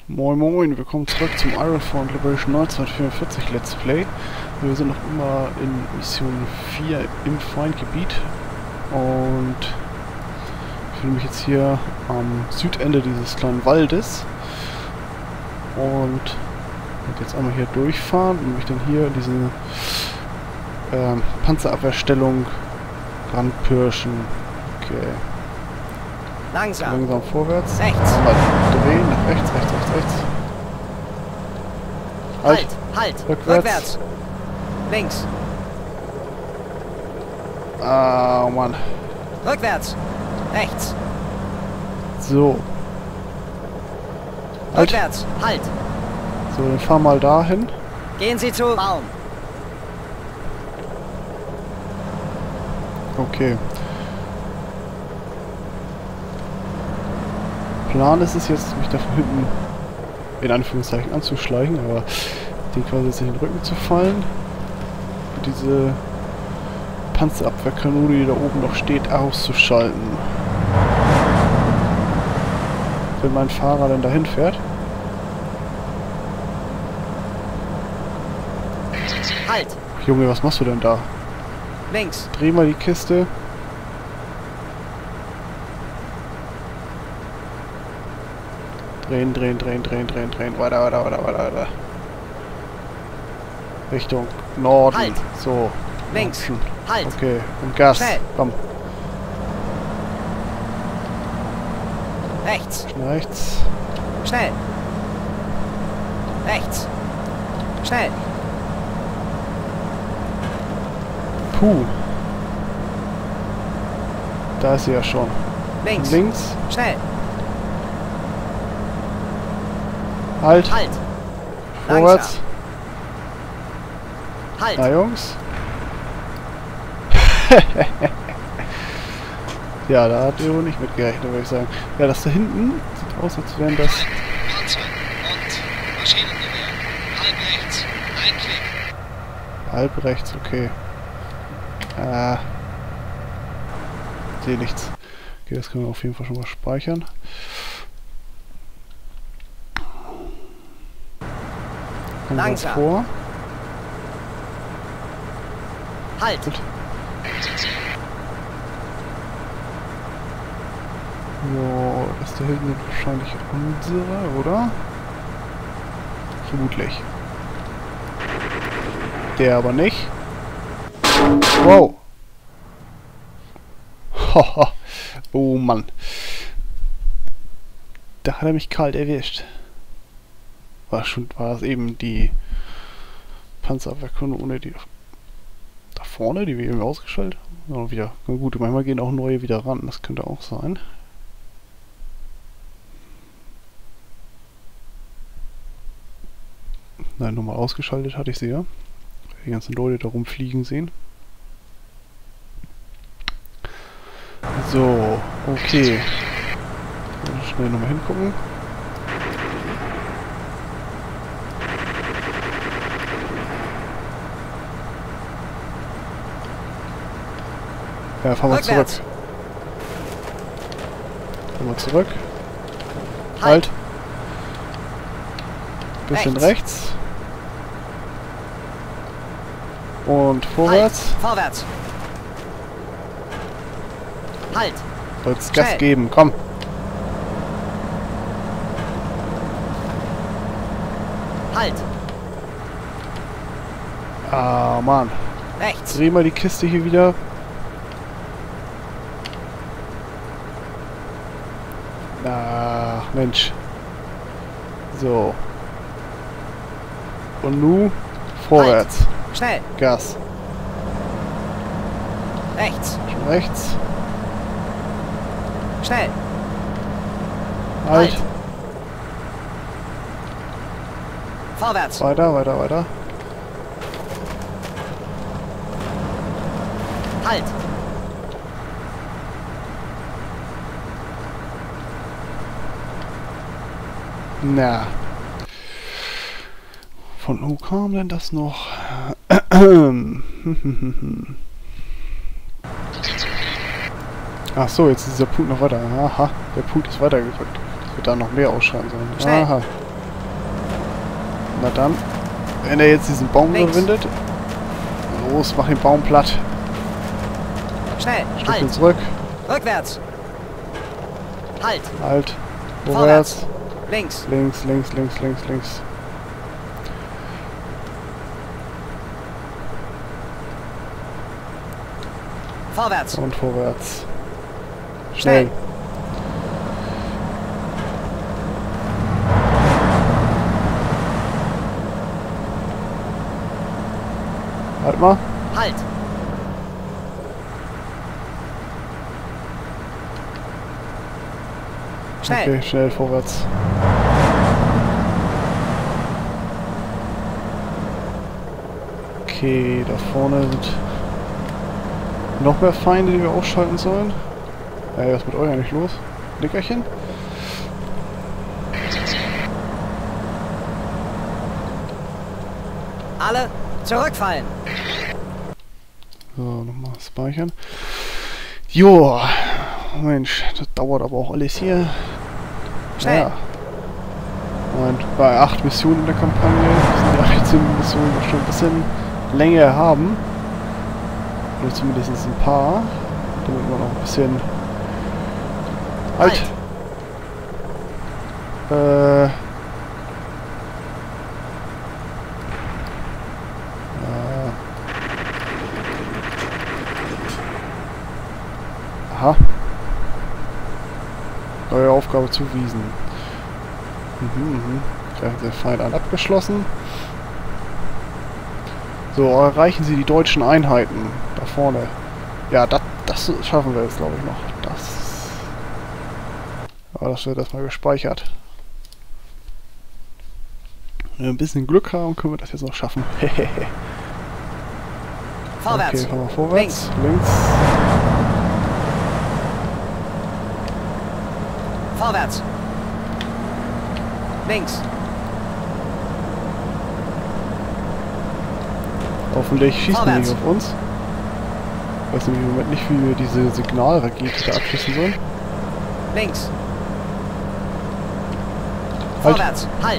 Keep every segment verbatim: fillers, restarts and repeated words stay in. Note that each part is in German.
Moin Moin, willkommen zurück zum Ironforge Liberation neunzehnhundertvierundvierzig Let's Play. Wir sind noch immer in Mission vier im Feindgebiet und ich finde mich jetzt hier am Südende dieses kleinen Waldes und werde jetzt einmal hier durchfahren und mich dann hier in diese ähm, Panzerabwehrstellung ranpirschen. Okay. Langsam. Langsam vorwärts. Rechts. Einmal drehen, nach rechts, rechts, rechts, rechts. Halt, halt. Rückwärts. Rückwärts. Links. Ah, oh Mann. Rückwärts. Rechts. So. Halt. Rückwärts. Halt. So, dann fahr mal dahin. Gehen Sie zu Baum. Okay. Plan ist es jetzt, mich da von hinten in Anführungszeichen anzuschleichen, aber den quasi jetzt in den Rücken zu fallen und diese Panzerabwehrkanone, die da oben noch steht, auszuschalten. Wenn mein Fahrer dann dahin fährt. Halt. Junge, was machst du denn da? Links. Dreh mal die Kiste. Drehen, drehen, drehen, drehen, drehen, drehen. Weiter, weiter, weiter, weiter, weiter. Richtung Norden. Halt. So. Links. Norden. Halt. Okay. Und Gas. Schnell. Komm. Rechts. Schnell rechts. Schnell. Rechts. Schnell. Puh. Da ist sie ja schon. Links. Links. Schnell. Halt. Halt. Vorwärts. Langsam. Halt. Na, Jungs. Ja, da hat ihr wohl nicht mitgerechnet, würde ich sagen. Ja, das da hinten sieht aus, als wären das... Panzer und Maschinengewehr. Halb rechts. Ein Klick. Halb rechts, okay. Äh... Sehe nichts. Okay, das können wir auf jeden Fall schon mal speichern. Kommen wir Langsam. vor. Halt. Gut. So, das da hinten sind wahrscheinlich unsere, oder? Vermutlich. Der aber nicht. Wow. Haha. Oh Mann. Da hat er mich kalt erwischt. War schon, war das eben die Panzerabwehrkanone, die da vorne, die wir eben ausgeschaltet haben? Ja, wieder. Na gut, manchmal gehen auch neue wieder ran, das könnte auch sein. Nein, nochmal ausgeschaltet hatte ich sie ja. Die ganzen Leute da rumfliegen sehen. So, okay. Schnell nochmal hingucken. Ja, fahren wir zurück. Rückwärts. Fahren wir zurück. Halt. Halt. Bisschen Rechts. rechts. Und vorwärts. Halt. Vorwärts. Halt. Soll's Gas Schnell. geben, komm. Halt. Ah, Mann. Rechts. Dreh mal die Kiste hier wieder. Ach, Mensch. So. Und nun vorwärts. Halt. Schnell. Gas. Rechts. Schon rechts. Schnell. Halt. Halt. Vorwärts. Weiter, weiter, weiter. Halt. Na. Von wo kam denn das noch? Ach so, jetzt ist dieser Punkt noch weiter. Aha, der Punkt ist weitergerückt. Das wird da noch mehr ausschreiben sollen. Schnell. Aha. Na dann, wenn er jetzt diesen Baum Links. überwindet. Los, mach den Baum platt. Schnell. Stückchen Halt. zurück. Rückwärts. Halt. Halt. Vorwärts. Vorwärts. Links. Links, links, links, links, links. Vorwärts. Und vorwärts. Schnell. Schnell. Halt mal. Halt. Schnell. Okay, schnell vorwärts. Okay, da vorne sind noch mehr Feinde, die wir ausschalten sollen. Ey, was ist mit euch eigentlich los? Nickerchen? Alle zurückfallen. So, nochmal speichern. Jo, Mensch, das dauert aber auch alles hier. Schnell. Ja. Und bei acht Missionen in der Kampagne sind die achtzehn Missionen noch schon ein bisschen länger haben. Oder zumindest ein paar. Damit man auch ein bisschen halt. Äh. Aha. Neue Aufgabe zuwiesen. Mhm, mhm. Greifen Sie den Feind an. Abgeschlossen. So, erreichen Sie die deutschen Einheiten. Da vorne. Ja, das, das schaffen wir jetzt, glaube ich, noch. Das. Aber das wird erstmal gespeichert. Wenn wir ein bisschen Glück haben, können wir das jetzt noch schaffen. Vorwärts. Okay, fahren wir vorwärts. Links. Links. Vorwärts. Links. Hoffentlich schießen die Vorwärts. nicht auf uns. Ich weiß nämlich im Moment nicht, wie wir diese Signalrakete da abschießen sollen. Links. Halt. Vorwärts. Halt.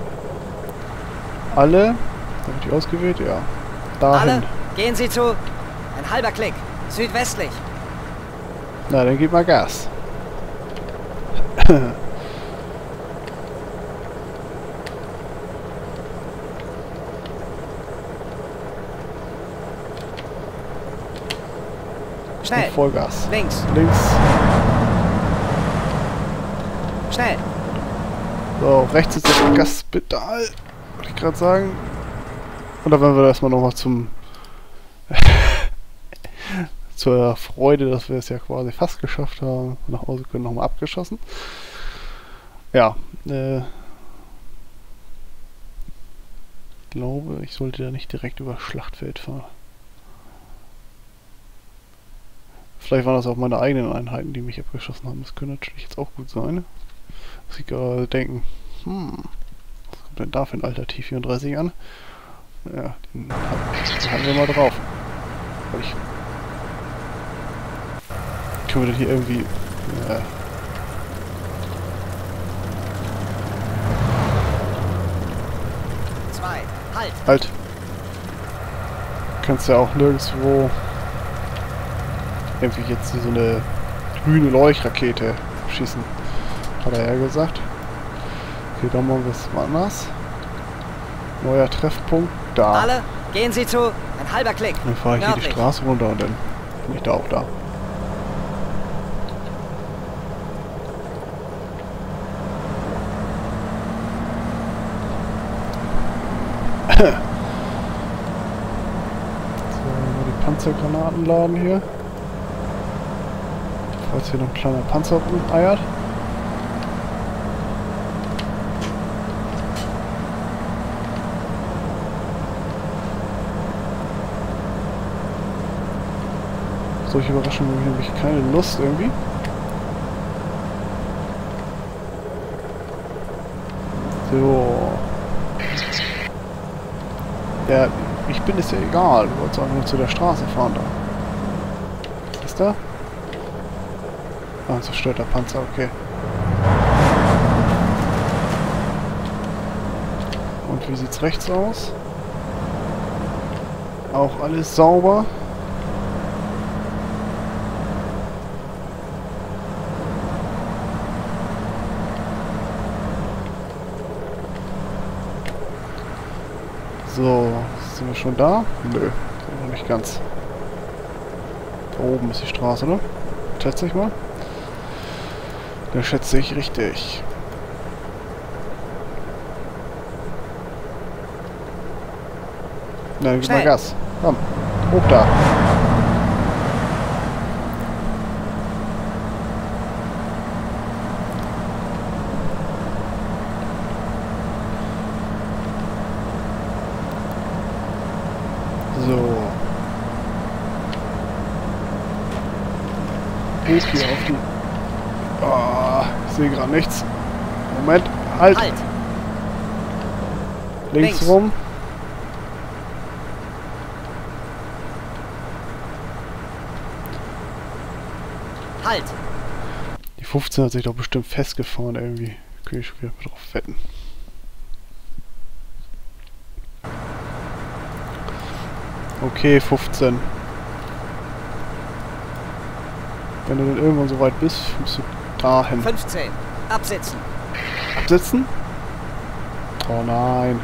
Alle. Habe ich die ausgewählt? Ja. Dahin. Alle. Gehen Sie zu. Ein halber Klick. Südwestlich. Na, dann gib mal Gas. Schnell. Und Vollgas. Links. Links. Schnell. So, rechts ist das Gaspedal. Wollte ich gerade sagen. Und dann werden wir erstmal nochmal zum zur Freude, dass wir es ja quasi fast geschafft haben. Nach Hause können nochmal abgeschossen. Ja, äh, ich glaube, ich sollte da nicht direkt über Schlachtfeld fahren. Vielleicht waren das auch meine eigenen Einheiten, die mich abgeschossen haben. Das könnte natürlich jetzt auch gut sein. Dass ich gerade denken, hm, was kommt denn da für ein alter T vierunddreißig an? Ja, den, den haben wir mal drauf. Aber ich können wir denn hier irgendwie... Äh, Zwei. Halt. halt. Du kannst ja auch nirgendwo irgendwie jetzt so eine grüne Leuchtrakete schießen. Hat er ja gesagt. Okay, dann machen wir es mal anders. Neuer Treffpunkt, da. Alle. Gehen Sie zu. Ein halber Klick. Dann fahre ich hier die Nördlich. Straße runter und dann bin ich da auch da. So, mal die Panzergranaten laden hier. Falls hier noch ein kleiner Panzer eiert. Solche Überraschungen habe ich nämlich keine Lust irgendwie. So. Ja, ich bin es ja egal. Du wolltest einfach nur zu der Straße fahren da. Was ist da? Ah, ein zerstörter Panzer, okay. Und wie sieht's rechts aus? Auch alles sauber. So, sind wir schon da? Nö, sind wir noch nicht ganz. Da oben ist die Straße, ne? Schätze ich mal. Da schätze ich richtig. Na, dann gib mal Gas. Komm, hoch da. So. Hoch hier auf die... Oh, ich sehe gerade nichts. Moment, halt! Halt! Links, Links rum. Halt! Die fünfzehn hat sich doch bestimmt festgefahren irgendwie. Kann ich schon wieder drauf wetten. Okay, fünfzehn. Wenn du dann irgendwann so weit bist, musst du dahin. fünfzehn. Absetzen. Absetzen? Oh nein.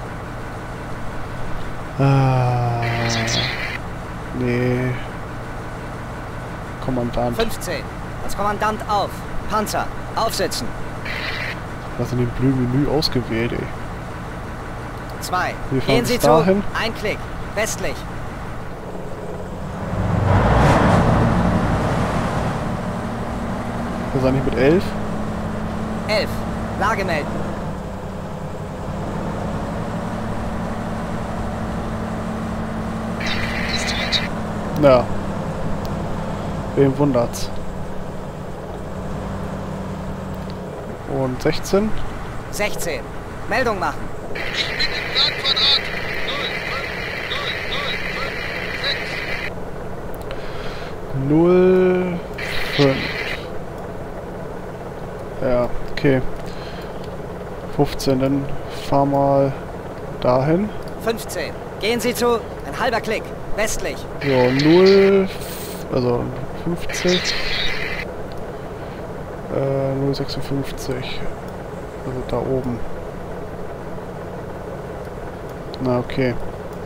Ah. Nee. Kommandant. fünfzehn. Als Kommandant auf. Panzer. Aufsetzen. Was in dem blöden Menü ausgewählt, ey. zwei. Wir fahren Gehen Sie bis zu. dahin. Ein Klick. Westlich. Was eigentlich mit elf? elf. Lage melden. Ja. Wen wundert's? Und sechzehn? sechzehn. Meldung machen. Ich bin im Planquadrat. null fünf null null null fünf sechs. null fünf. Ja, okay. fünfzehn, dann fahr mal dahin. fünfzehn. Gehen Sie zu. Ein halber Klick. Westlich. So, null, also fünfzig. Äh, null sechsundfünfzig. Also da oben. Na, okay.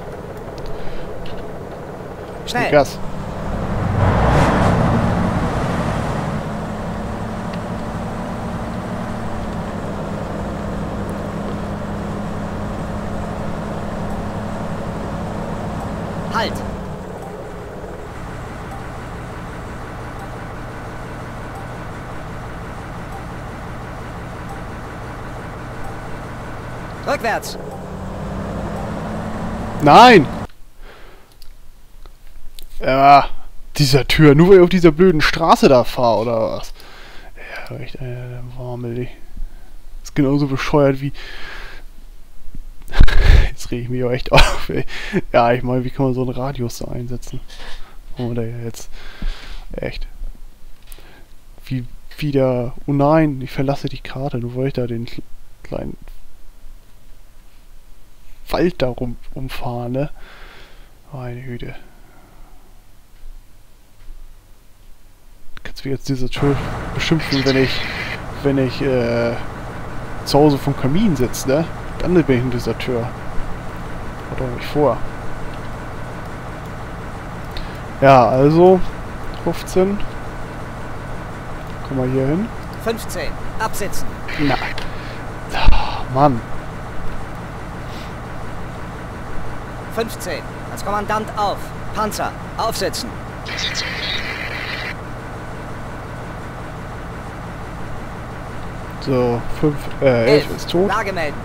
Schnell. Gas. Halt. Rückwärts. Nein! Ja, dieser Tür. Nur weil ich auf dieser blöden Straße da fahre, oder was? Ja, echt, äh, Warmel. Ist genauso bescheuert wie... Jetzt reg ich mich auch echt auf, ey. Ja, ich meine, wie kann man so einen Radius so einsetzen? Oder jetzt... Echt. Wie wieder... Oh nein, ich verlasse die Karte, nur weil ich da den kleinen... Wald da rum umfahren, ne? Meine Güte. Kannst du jetzt diese Tür beschimpfen, wenn ich, wenn ich, äh, zu Hause vom Kamin sitze, ne? Dann bin ich in dieser Tür. Hat doch nicht vor. Ja, also, fünfzehn. Komm mal hier hin. fünfzehn. Absetzen. Na. Ah, Mann. fünfzehn. Als Kommandant auf. Panzer. Aufsetzen. So, fünf, äh, elf ist tot. Lage melden.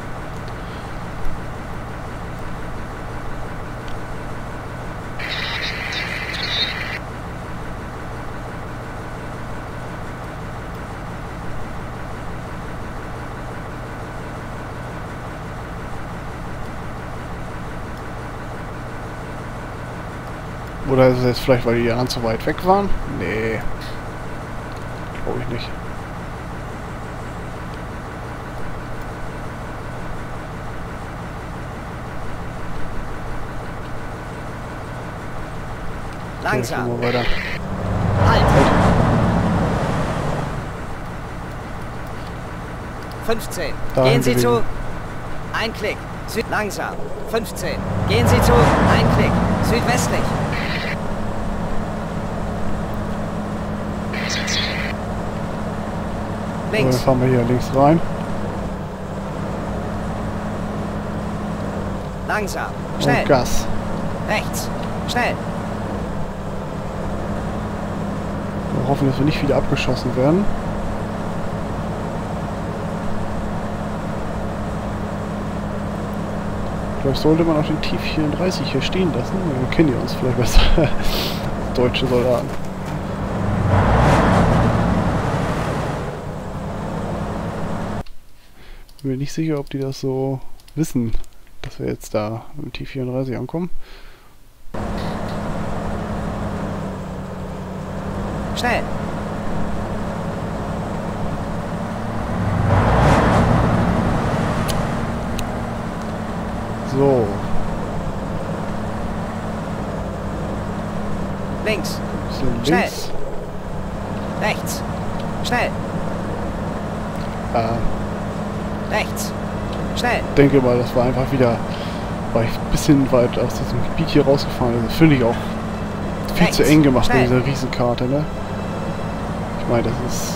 Oder ist es jetzt vielleicht, weil die anderen zu weit weg waren? Nee. Glaube ich nicht. Langsam. Okay, weiter. Halt. fünfzehn. Dahin Gehen Sie bewegen. zu. Ein Klick. Süd langsam. fünfzehn. Gehen Sie zu. Ein Klick. Südwestlich. So, Links. dann fahren wir hier links rein. Langsam. Schnell. Und Gas. Rechts. Schnell. Wir hoffen, dass wir nicht wieder abgeschossen werden. Vielleicht sollte man auch den T vierunddreißig hier stehen lassen. Wir kennen die uns vielleicht besser. Deutsche Soldaten. Bin mir nicht sicher, ob die das so wissen, dass wir jetzt da mit dem T vierunddreißig ankommen. Schnell. So, Links. bisschen Schnell. links. Rechts. Schnell. Äh, Rechts. Schnell. denke mal, das war einfach wieder, weil ich ein bisschen weit aus diesem Gebiet hier rausgefahren bin. Das finde ich auch viel Rechts. zu eng gemacht mit Schnell. dieser Riesenkarte, ne? Ich meine, das ist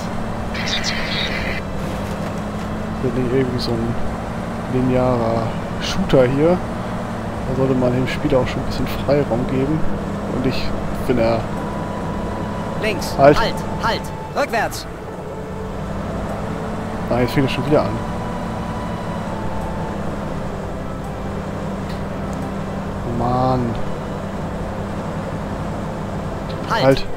das ist nicht irgendwie so ein linearer Shooter hier. Da sollte man dem Spieler auch schon ein bisschen Freiraum geben. Und ich bin er. Links. Halt. Halt. Halt. Rückwärts. Ah, jetzt fängt er schon wieder an. Mann. Halt. Halt.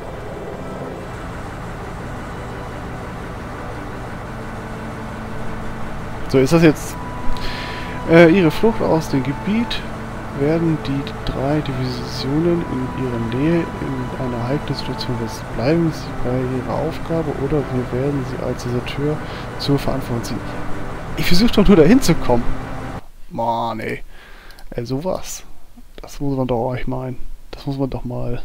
So, ist das jetzt äh, ihre Flucht aus dem Gebiet? Werden die drei Divisionen in ihrer Nähe in einer heiklen Situation fest? Bleiben sie bei ihrer Aufgabe oder wir werden sie als Deserteur zur Verantwortung ziehen? Ich versuche doch nur dahin zu kommen. Mann, ey. Ey, sowas. Das muss man doch auch meinen. Das muss man doch mal...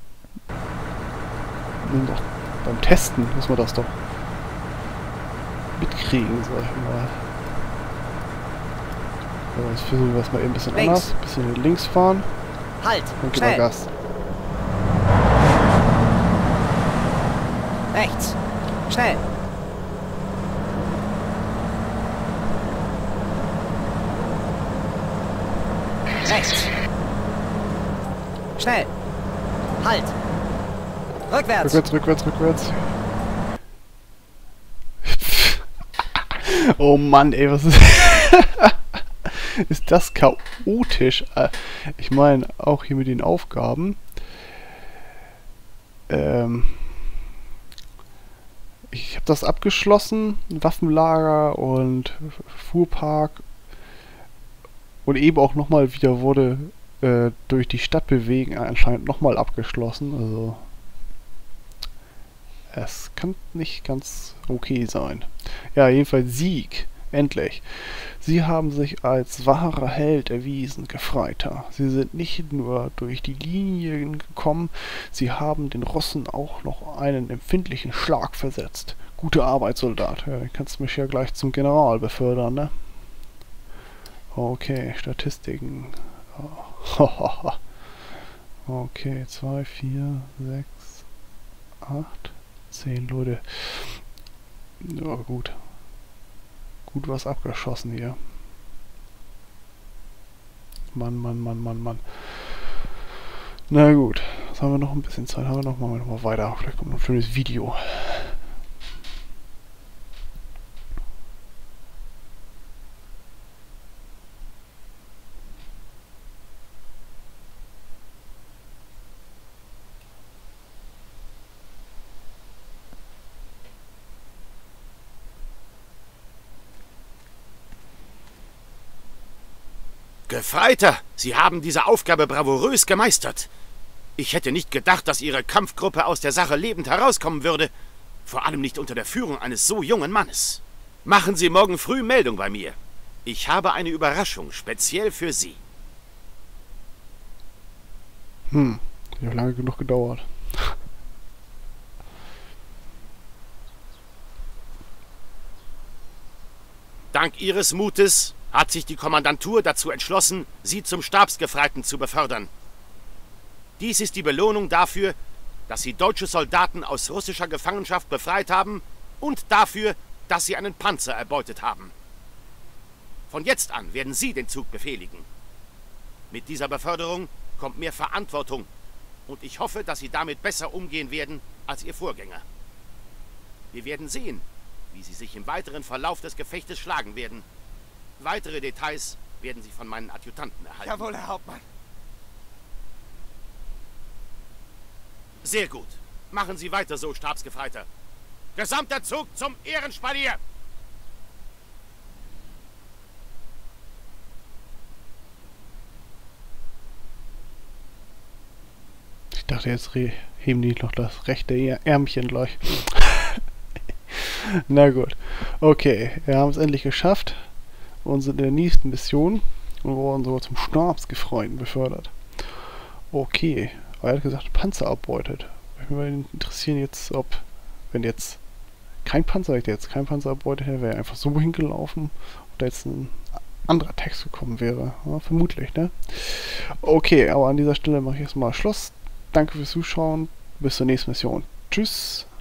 Nimm doch beim Testen muss man das doch mitkriegen, sag ich mal. So, jetzt versuchen wir es mal eben ein bisschen Links. anders. Ein bisschen links fahren. Halt. Und gib mal Schnell. Gas. Rechts. Schnell. Rechts. Schnell. Halt. Rückwärts. Rückwärts, rückwärts, rückwärts. Oh Mann, ey, was ist... ist das chaotisch? Äh, Ich meine, auch hier mit den Aufgaben. Ähm... Ich habe das abgeschlossen, Waffenlager und Fuhrpark. Und eben auch nochmal wieder wurde äh, durch die Stadt bewegen anscheinend nochmal abgeschlossen. Also es kann nicht ganz okay sein. Ja, jedenfalls Sieg. Endlich. Sie haben sich als wahrer Held erwiesen, Gefreiter. Sie sind nicht nur durch die Linien gekommen, sie haben den Russen auch noch einen empfindlichen Schlag versetzt. Gute Arbeit, Soldat. Ja, du kannst mich ja gleich zum General befördern, ne? Okay, Statistiken. Oh. Okay, zwei, vier, sechs, acht, zehn Leute. Ja, gut. Gut was abgeschossen hier. Mann, Mann, Mann, Mann, Mann. Na gut. Jetzt haben wir noch ein bisschen Zeit. Haben wir noch mal, noch mal weiter. Vielleicht kommt noch ein schönes Video. Gefreiter, Sie haben diese Aufgabe bravourös gemeistert. Ich hätte nicht gedacht, dass Ihre Kampfgruppe aus der Sache lebend herauskommen würde. Vor allem nicht unter der Führung eines so jungen Mannes. Machen Sie morgen früh Meldung bei mir. Ich habe eine Überraschung speziell für Sie. Hm. Hat lange genug gedauert. Dank Ihres Mutes hat sich die Kommandantur dazu entschlossen, Sie zum Stabsgefreiten zu befördern. Dies ist die Belohnung dafür, dass Sie deutsche Soldaten aus russischer Gefangenschaft befreit haben und dafür, dass Sie einen Panzer erbeutet haben. Von jetzt an werden Sie den Zug befehligen. Mit dieser Beförderung kommt mehr Verantwortung und ich hoffe, dass Sie damit besser umgehen werden als Ihr Vorgänger. Wir werden sehen, wie Sie sich im weiteren Verlauf des Gefechtes schlagen werden. Weitere Details werden Sie von meinen Adjutanten erhalten. Jawohl, Herr Hauptmann. Sehr gut. Machen Sie weiter so, Stabsgefreiter. Gesamter Zug zum Ehrenspalier! Ich dachte, jetzt heben die noch das rechte Ärmchen gleich. Na gut. Okay, wir haben es endlich geschafft und sind in der nächsten Mission und wurden sogar zum Stabsgefreiten befördert. Okay, aber er hat gesagt, Panzer abbeutet. Mich würde interessieren jetzt, ob, wenn jetzt kein Panzer, wenn jetzt kein Panzer abbeutet hätte, wäre er einfach so hingelaufen oder jetzt ein anderer Text gekommen wäre. Ja, vermutlich, ne? Okay, aber an dieser Stelle mache ich erstmal Schluss. Danke fürs Zuschauen. Bis zur nächsten Mission. Tschüss.